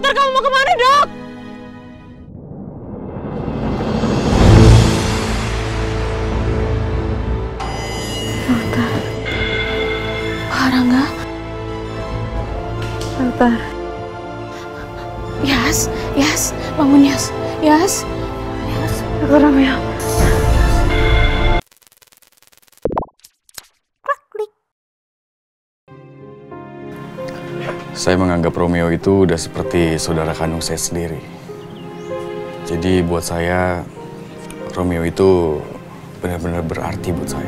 Dokter, kamu mau kemana, Dok? Dokter. Pak Rangga. Dokter. Yas, bangun Yas. Yas. Dokter Romeo. Saya menganggap Romeo itu udah seperti saudara kandung saya sendiri. Jadi buat saya, Romeo itu benar-benar berarti buat saya.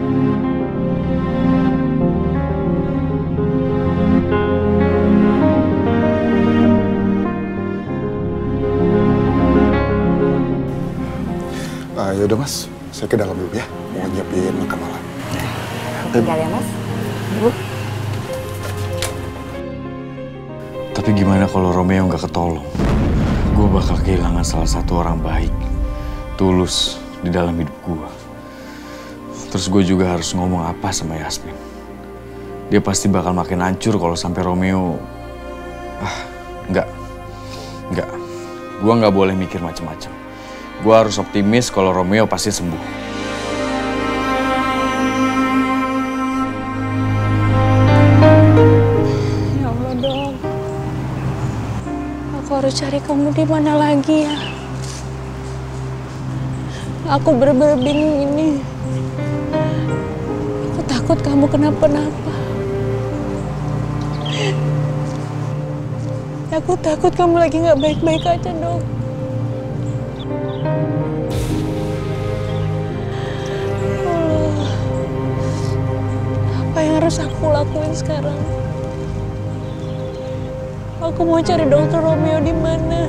Yaudah Mas, saya ke dalam dulu ya. Mau nyiapin makan malam. Tinggal ya Mas. Bu. Tapi gimana kalau Romeo nggak ketolong? Gue bakal kehilangan salah satu orang baik, tulus di dalam hidup gue. Terus gue juga harus ngomong apa sama Yasmin. Dia pasti bakal makin hancur kalau sampai Romeo... Enggak. Gue nggak boleh mikir macam-macam. Gue harus optimis kalau Romeo pasti sembuh. Ya Allah, Dok. Aku harus cari kamu di mana lagi ya? Aku bener-bener bingung ini. Aku takut kamu kenapa-napa. Aku takut kamu lagi nggak baik-baik aja, Dok. Allah, apa yang harus aku lakuin sekarang? Aku mau cari dokter Romeo di mana?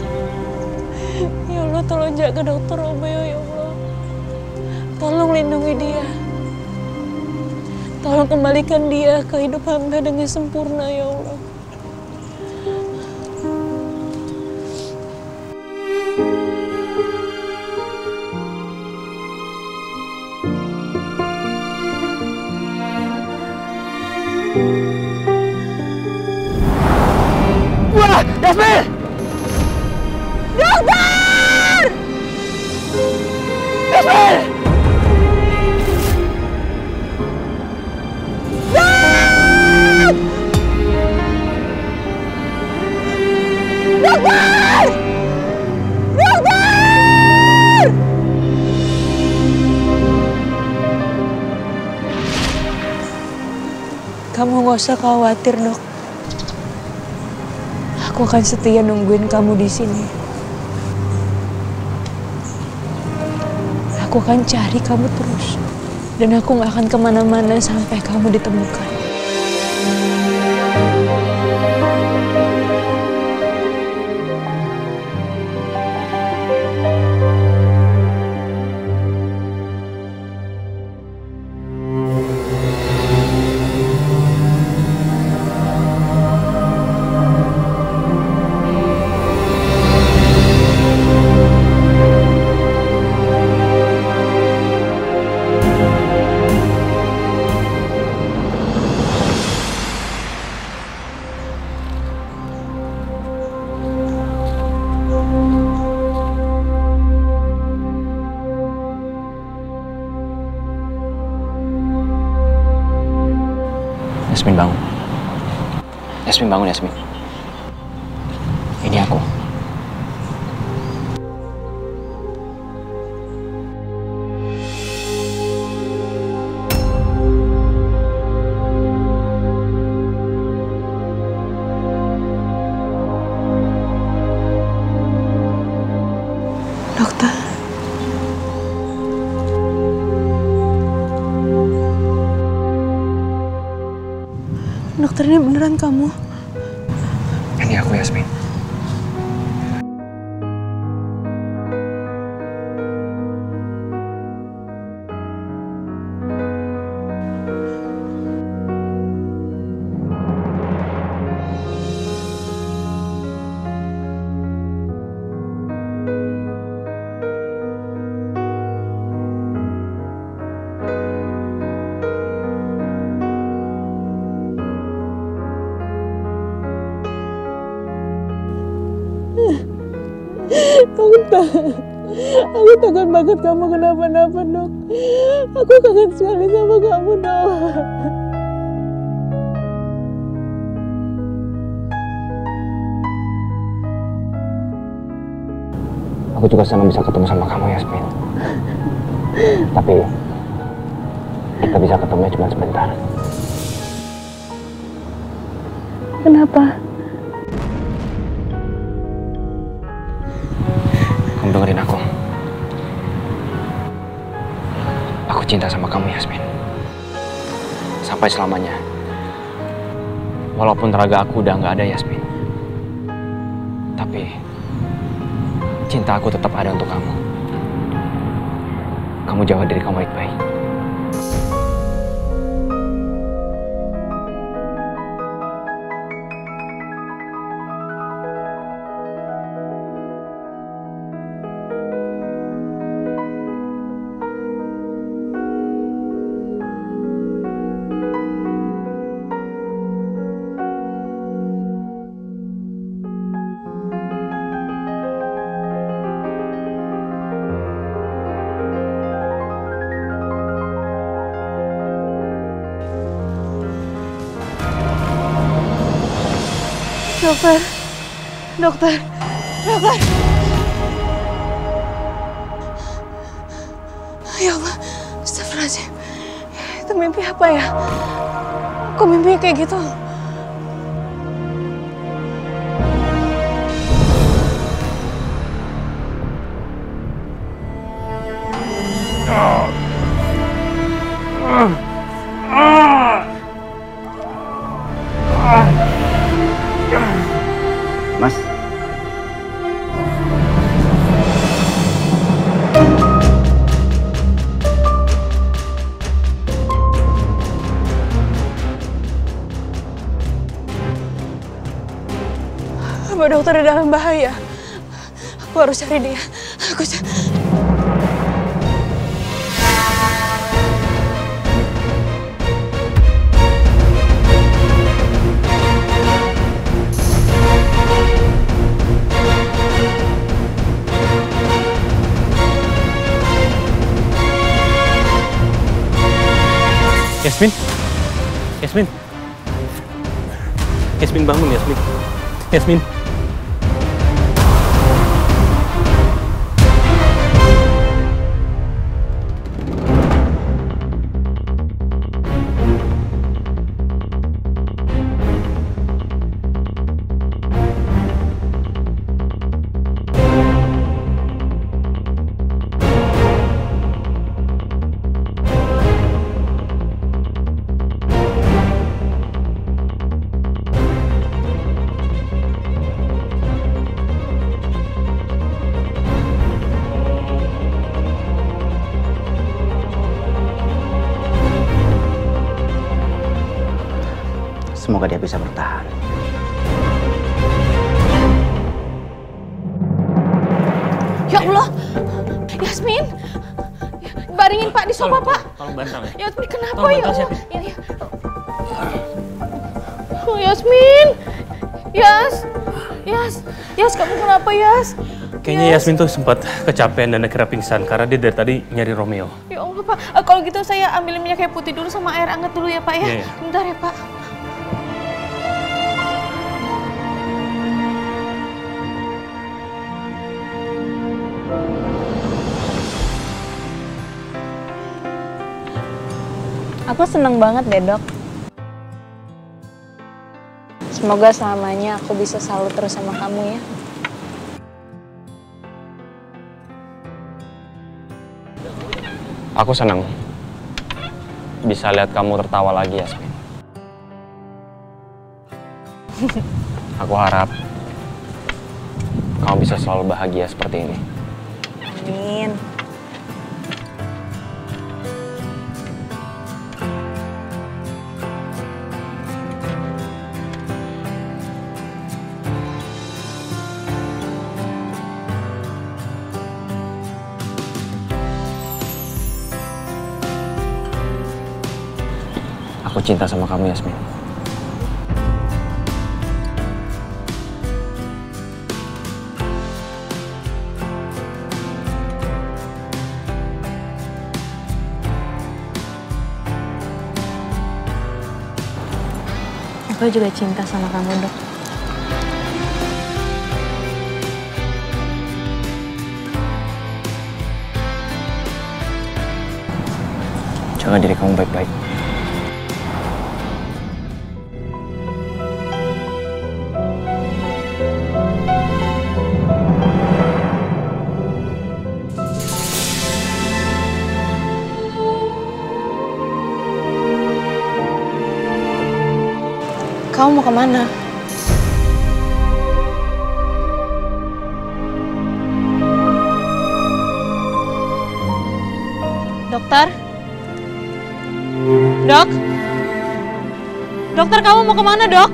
Ya Allah, tolong jaga dokter Romeo ya Allah. Tolong lindungi dia. Tolong kembalikan dia ke hidup hamba dengan sempurna ya Allah. Wah, Yasmin! Dokter! Yasmin! Dokter! Dokter! Kamu gak usah khawatir, Dok. Aku akan setia nungguin kamu di sini. Aku akan cari kamu terus. Dan aku gak akan kemana-mana sampai kamu ditemukan. Yasmin bangun. Yasmin bangun, Yasmin. Ini aku. Dokter. Dokter, ini beneran kamu? Ini aku, Yasmin. Aku takut banget kamu kenapa-napa, Dok. Aku kangen sekali sama kamu, Dok. Aku juga senang bisa ketemu sama kamu, Yasmin. Tapi kita bisa ketemunya cuma sebentar. Kenapa? Kamu dengerin aku. Aku cinta sama kamu, Yasmin. Sampai selamanya. Walaupun tenaga aku udah nggak ada, Yasmin. Tapi cinta aku tetap ada untuk kamu. Kamu jaga diri kamu baik-baik. Dokter. Ya Allah, astagfirullahaladzim. Itu mimpi apa ya? Kok mimpinya kayak gitu? Mas. Mbak dokter dalam bahaya. Aku harus cari dia. Yasmin bangun, Yasmin. Semoga dia bisa bertahan. Ya Allah, Yasmin, baringin Pak di sofa Pak. Tolong bantal ya. Yasmin kenapa Tolong ya bantal, Allah? siapin. Ya. Oh, Yasmin, Yas, kamu kenapa Yas? Kayaknya Yasmin tuh sempat kecapean dan akhirnya pingsan karena dia dari tadi nyari Romeo. Ya Allah Pak, kalau gitu saya ambil minyak kayu putih dulu sama air hangat dulu ya Pak ya. Iya, iya. Bentar ya Pak. Aku seneng banget deh, Dok. Semoga selamanya aku bisa selalu terus sama kamu ya. Aku senang bisa lihat kamu tertawa lagi, Yasmin. Aku harap kamu bisa selalu bahagia seperti ini. Amin. Aku cinta sama kamu, Yasmin. Aku juga cinta sama kamu, Dok. Jaga diri kamu baik-baik. Kamu mau kemana? Dokter? Dok? Dokter, kamu mau kemana, Dok?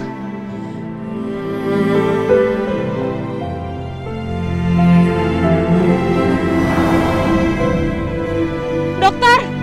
Dokter?